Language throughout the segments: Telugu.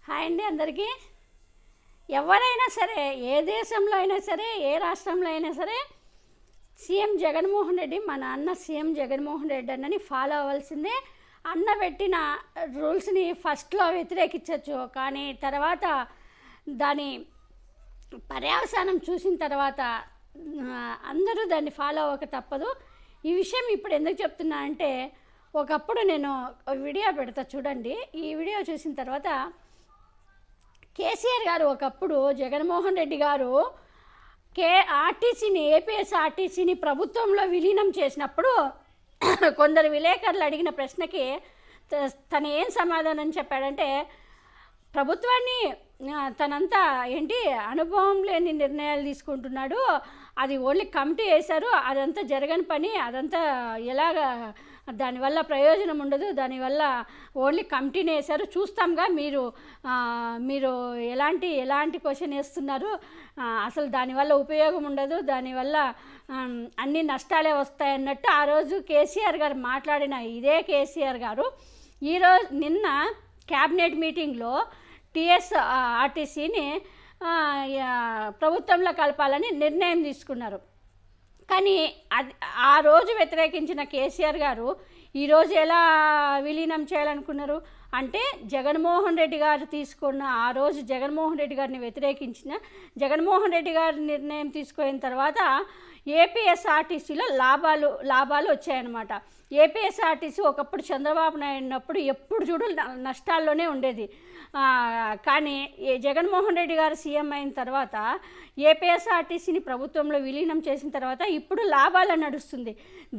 హాయ్ అండి అందరికీ. ఎవరైనా సరే, ఏ దేశంలో అయినా సరే, ఏ రాష్ట్రంలో అయినా సరే, సీఎం జగన్మోహన్ రెడ్డి, మన అన్న సీఎం జగన్మోహన్ రెడ్డి అన్నని ఫాలో అవ్వాల్సిందే. అన్న పెట్టిన రూల్స్ని ఫస్ట్లో వ్యతిరేకించవచ్చు, కానీ తర్వాత దాని పర్యవసానం చూసిన తర్వాత అందరూ దాన్ని ఫాలో అవ్వక తప్పదు. ఈ విషయం ఇప్పుడు ఎందుకు చెప్తున్నా అంటే, ఒకప్పుడు నేను వీడియో పెడతా చూడండి. ఈ వీడియో చూసిన తర్వాత కేసీఆర్ గారు ఒకప్పుడు జగన్మోహన్ రెడ్డి గారు ఆర్టీసీని, ఏపీఎస్ఆర్టీసీని ప్రభుత్వంలో విలీనం చేసినప్పుడు కొందరు విలేకరులు అడిగిన ప్రశ్నకి తను ఏం సమాధానం చెప్పాడంటే, ప్రభుత్వాన్ని తనంతా అనుభవం లేని నిర్ణయాలు తీసుకుంటున్నాడు, అది ఓన్లీ కమిటీ వేశారు, అదంతా జరగని పని, అదంతా ఎలాగా దానివల్ల ప్రయోజనం ఉండదు, దానివల్ల ఓన్లీ కమిటీని వేశారు, చూస్తాంగా మీరు ఎలాంటి క్వశ్చన్ వేస్తున్నారు, అసలు దానివల్ల ఉపయోగం ఉండదు, దానివల్ల అన్ని నష్టాలే వస్తాయన్నట్టు ఆ రోజు కేసీఆర్ గారు మాట్లాడిన ఇదే కేసీఆర్ గారు నిన్న క్యాబినెట్ మీటింగ్లో ఆర్టీసీని ప్రభుత్వంలో కలపాలని నిర్ణయం తీసుకున్నారు. కానీ ఆ రోజు వ్యతిరేకించిన కేసీఆర్ గారు ఈరోజు ఎలా విలీనం చేయాలనుకున్నారు అంటే, జగన్మోహన్ రెడ్డి గారు తీసుకున్న ఆ రోజు జగన్మోహన్ రెడ్డి గారిని వ్యతిరేకించిన జగన్మోహన్ రెడ్డి గారి నిర్ణయం తీసుకున్న తర్వాత ఏపీఎస్ఆర్టీసీలో లాభాలు వచ్చాయన్నమాట. ఏపీఎస్ఆర్టీసీ ఒకప్పుడు చంద్రబాబు నాయుడు ఉన్నప్పుడు ఎప్పుడు చూడు నష్టాల్లోనే ఉండేది. కానీ జగన్మోహన్ రెడ్డి గారు సీఎం అయిన తర్వాత ఏపీఎస్ఆర్టీసీని ప్రభుత్వంలో విలీనం చేసిన తర్వాత ఇప్పుడు లాభాలు నడుస్తుంది.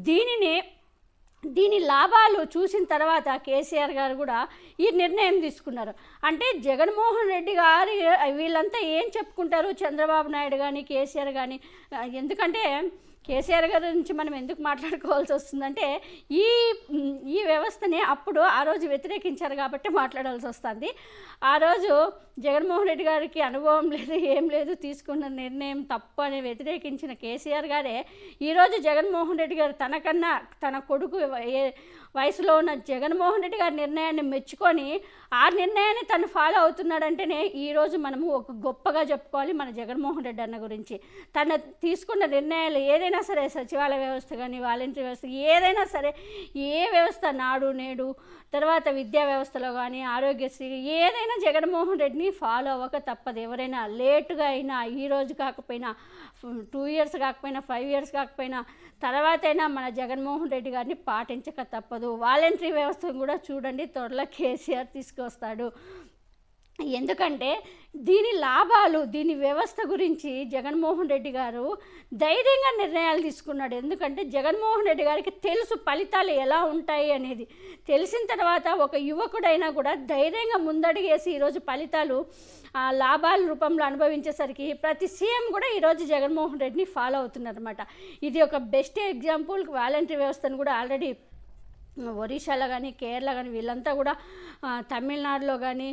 దీని లాభాలు చూసిన తర్వాత కేసీఆర్ గారు కూడా ఈ నిర్ణయం తీసుకున్నారు. అంటే జగన్మోహన్ రెడ్డి గారు వీళ్ళంతా ఏం చెప్పుకుంటారు, చంద్రబాబు నాయుడు కానీ కేసీఆర్ కానీ. ఎందుకంటే కేసీఆర్ గారి నుంచి మనం ఎందుకు మాట్లాడుకోవాల్సి వస్తుందంటే, ఈ వ్యవస్థని అప్పుడు ఆ రోజు వ్యతిరేకించారు కాబట్టి మాట్లాడాల్సి వస్తుంది. ఆ రోజు జగన్మోహన్ రెడ్డి గారికి అనుభవం లేదు, ఏం లేదు, తీసుకున్న నిర్ణయం తప్పు అని వ్యతిరేకించిన కేసీఆర్ గారే ఈరోజు జగన్మోహన్ రెడ్డి గారు తనకన్నా తన కొడుకు వయసులో ఉన్న జగన్మోహన్ రెడ్డి గారి నిర్ణయాన్ని మెచ్చుకొని ఆ నిర్ణయాన్ని తను ఫాలో అవుతున్నాడంటేనే ఈరోజు మనము ఒక గొప్పగా చెప్పుకోవాలి మన జగన్మోహన్ రెడ్డి అన్న గురించి. తను తీసుకున్న నిర్ణయాలు ఏదైనా సరే, సచివాలయ వ్యవస్థ కానీ, వాలంటీర్ వ్యవస్థ, ఏదైనా సరే, ఏ వ్యవస్థ, నాడు నేడు, తర్వాత విద్యా వ్యవస్థలో కానీ, ఆరోగ్యశ్రీ, ఏదైనా జగన్మోహన్ రెడ్డిని ఫాలో అవ్వక తప్పదు. ఎవరైనా లేటుగా అయినా, ఈరోజు కాకపోయినా, 2 years కాకపోయినా, 5 years కాకపోయినా, తర్వాత అయినా మన జగన్మోహన్ రెడ్డి గారిని పాటించక తప్పదు. వాలంటరీ వ్యవస్థను కూడా చూడండి, త్వరలో కేసీఆర్ తీసుకొస్తాడు. ఎందుకంటే దీని లాభాలు, దీని వ్యవస్థ గురించి జగన్మోహన్ రెడ్డి గారు ధైర్యంగా నిర్ణయాలు తీసుకున్నాడు. ఎందుకంటే జగన్మోహన్ రెడ్డి గారికి తెలుసు ఫలితాలు ఎలా ఉంటాయి అనేది. తెలిసిన తర్వాత ఒక యువకుడైనా కూడా ధైర్యంగా ముందడుగేసి ఈరోజు ఫలితాలు లాభాల రూపంలో అనుభవించేసరికి ప్రతి సీఎం కూడా ఈరోజు జగన్మోహన్ రెడ్డిని ఫాలో అవుతున్నారన్నమాట. ఇది ఒక బెస్ట్ ఎగ్జాంపుల్. వాలంటరీ వ్యవస్థను కూడా ఆల్రెడీ ఒరిస్సాలో కానీ, కేరళ కానీ, వీళ్ళంతా కూడా తమిళనాడులో కానీ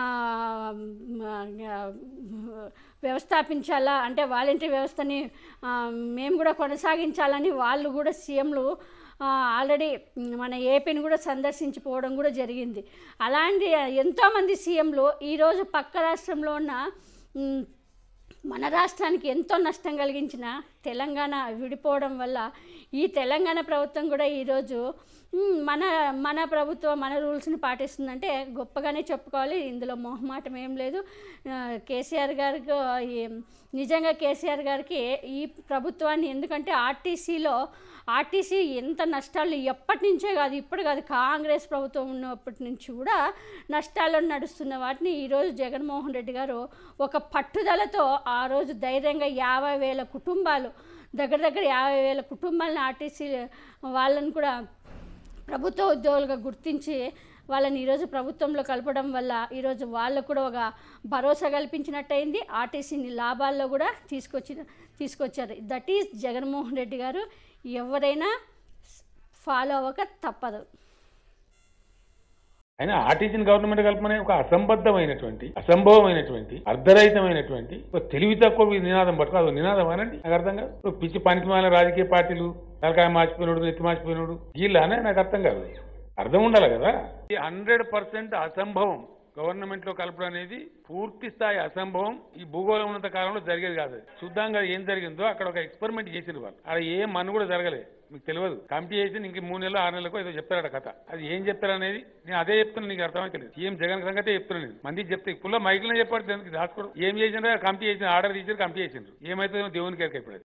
వ్యవస్థాపించాలా అంటే వాలంటరీ వ్యవస్థని మేము కూడా కొనసాగించాలని వాళ్ళు కూడా సీఎంలు ఆల్రెడీ మన ఏపీని కూడా సందర్శించిపోవడం కూడా జరిగింది. అలాంటి ఎంతోమంది సీఎంలు ఈరోజు పక్క రాష్ట్రంలో ఉన్న మన రాష్ట్రానికి ఎంతో నష్టం కలిగించిన తెలంగాణ విడిపోవడం వల్ల ఈ తెలంగాణ ప్రభుత్వం కూడా ఈరోజు మన ప్రభుత్వం మన రూల్స్ని పాటిస్తుందంటే గొప్పగానే చెప్పుకోవాలి. ఇందులో మొహమాటం ఏం లేదు. కేసీఆర్ గారికి నిజంగా కేసీఆర్ గారికి ఈ ప్రభుత్వాన్ని, ఎందుకంటే ఆర్టీసీ ఎంత నష్టాలు ఎప్పటి నుంచే కాదు, ఇప్పుడు కాదు, కాంగ్రెస్ ప్రభుత్వం ఉన్నప్పటి నుంచి కూడా నష్టాల్లో నడుస్తున్న వాటిని ఈరోజు జగన్మోహన్ రెడ్డి గారు ఒక పట్టుదలతో ఆ రోజు ధైర్యంగా 50,000 కుటుంబాలు, దగ్గర 50,000 కుటుంబాలను ఆర్టీసీ వాళ్ళని కూడా ప్రభుత్వ ఉద్యోగులుగా గుర్తించి వాళ్ళని ఈరోజు ప్రభుత్వంలో కలపడం వల్ల ఈరోజు వాళ్ళకు కూడా ఒక భరోసా కల్పించినట్టయింది. ఆర్టీసీని లాభాల్లో కూడా తీసుకొచ్చారు. దట్ ఈజ్ జగన్మోహన్ రెడ్డి గారు. ఎవరైనా ఫాలో అవ్వక తప్పదు. అయినా ఆర్టీసీని గవర్నమెంట్ కలపమనే ఒక అసంభవమైనటువంటి అర్ధరహితమైనటువంటి ఒక తెలివి తక్కువ నినాదం పట్టుకో. అది నినాదం అనండి, నాకు అర్థం కాదు. పిచ్చి పనికిమాలిన రాజకీయ పార్టీలు, తలకాయ మార్చిపోయినోడు, నెత్తి మార్చిపోయినోడు, వీళ్ళనే నాకు అర్థం కాదు. అర్థం ఉండాలి కదా. 100% అసంభవం గవర్నమెంట్ లో కలపడం అనేది పూర్తి స్థాయి అసంభవం. ఈ భూగోళం ఉన్నంత కాలంలో జరిగేది కాదు. చూద్దాం కదా ఏం జరిగిందో. అక్కడ ఒక ఎక్స్పెరిమెంట్ చేసిన వాళ్ళు, అక్కడ ఏం మన్ను కూడా జరగలేదు. మీకు తెలియదు. కమిటీ చేసి ఇంక 3 నెలలు 6 నెలలకు ఏదో చెప్తారట కథ. అది ఏం చెప్తారనేది నేను అదే చెప్తున్నా, నీకు అర్థమైతే లేదు. సీఎం జగన్ సంగతే చెప్తున్నా నేను. మందికి చెప్తే ఫుల్ మైకులనే చెప్పాడు. దానికి దాచుకోవడం ఏం చేసిండ్రు, కమిటీ చేసిన ఆర్డర్ తీసారు, కమిటీ చేసిండ్రు. ఏమైతుందో దేవునికి ఎరక ఇప్పుడు.